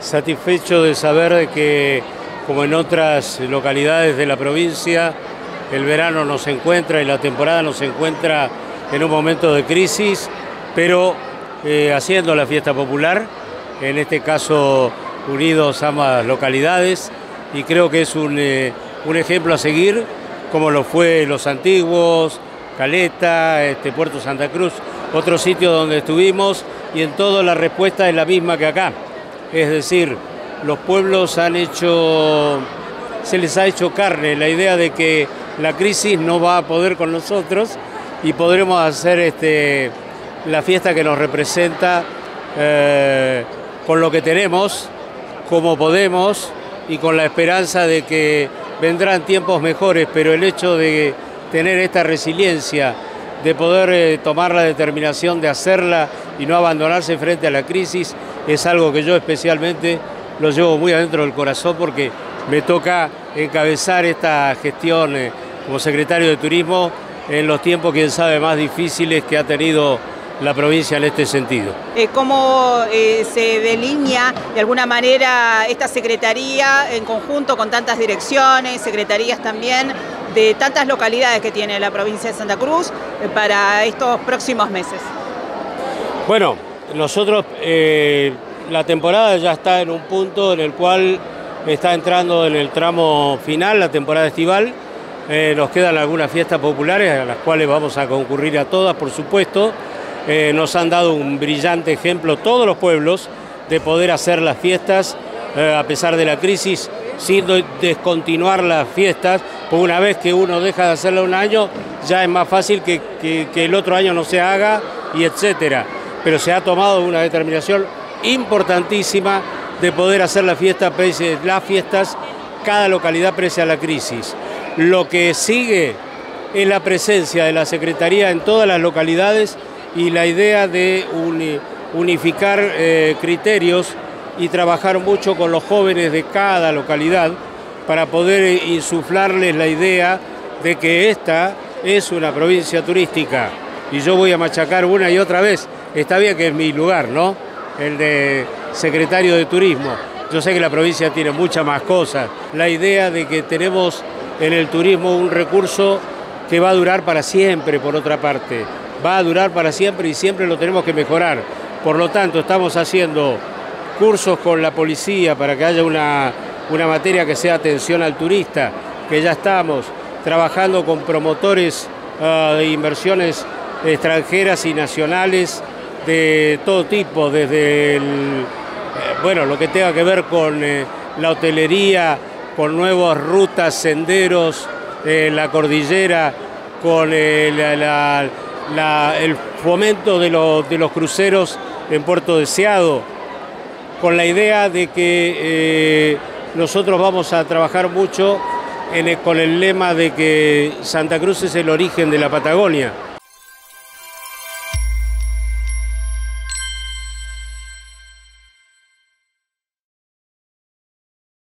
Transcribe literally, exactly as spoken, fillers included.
satisfecho de saber de que, como en otras localidades de la provincia, el verano nos encuentra y la temporada nos encuentra en un momento de crisis, pero eh, haciendo la fiesta popular, en este caso unidos ambas localidades, y creo que es un, eh, un ejemplo a seguir, como lo fue Los Antiguos, Caleta, este, Puerto Santa Cruz, otro sitio donde estuvimos, y en todo la respuesta es la misma que acá. Es decir, los pueblos han hecho, se les ha hecho carne la idea de que la crisis no va a poder con nosotros y podremos hacer este, la fiesta que nos representa eh, con lo que tenemos, como podemos, y con la esperanza de que vendrán tiempos mejores, pero el hecho de tener esta resiliencia, de poder eh, tomar la determinación de hacerla y no abandonarse frente a la crisis, es algo que yo especialmente lo llevo muy adentro del corazón, porque me toca encabezar esta gestión eh, como secretario de Turismo en los tiempos, quién sabe, más difíciles que ha tenido la provincia en este sentido. Eh, ¿Cómo eh, se delinea de alguna manera esta secretaría en conjunto con tantas direcciones, secretarías también, de tantas localidades que tiene la provincia de Santa Cruz eh, para estos próximos meses? Bueno, nosotros, eh, la temporada ya está en un punto en el cual está entrando en el tramo final, la temporada estival. Eh, nos quedan algunas fiestas populares a las cuales vamos a concurrir a todas, por supuesto. Eh, nos han dado un brillante ejemplo todos los pueblos de poder hacer las fiestas eh, a pesar de la crisis, sin descontinuar las fiestas, porque una vez que uno deja de hacerlo un año, ya es más fácil que, que, que el otro año no se haga, y etcétera. Pero se ha tomado una determinación importantísima de poder hacer la fiesta, las fiestas, cada localidad pese a la crisis. Lo que sigue es la presencia de la Secretaría en todas las localidades y la idea de uni, unificar eh, criterios y trabajar mucho con los jóvenes de cada localidad para poder insuflarles la idea de que esta es una provincia turística. Y yo voy a machacar una y otra vez, está bien que es mi lugar, ¿no?, el de secretario de Turismo. Yo sé que la provincia tiene muchas más cosas. La idea de que tenemos en el turismo un recurso que va a durar para siempre, por otra parte. Va a durar para siempre y siempre lo tenemos que mejorar. Por lo tanto, estamos haciendo cursos con la policía para que haya una, una materia que sea atención al turista, que ya estamos trabajando con promotores uh, de inversiones extranjeras y nacionales de todo tipo, desde el, eh, bueno, lo que tenga que ver con eh, la hotelería, con nuevas rutas, senderos, eh, la cordillera, con eh, la, la, la, el fomento de, lo, de los cruceros en Puerto Deseado, con la idea de que eh, nosotros vamos a trabajar mucho en el, con el lema de que Santa Cruz es el origen de la Patagonia.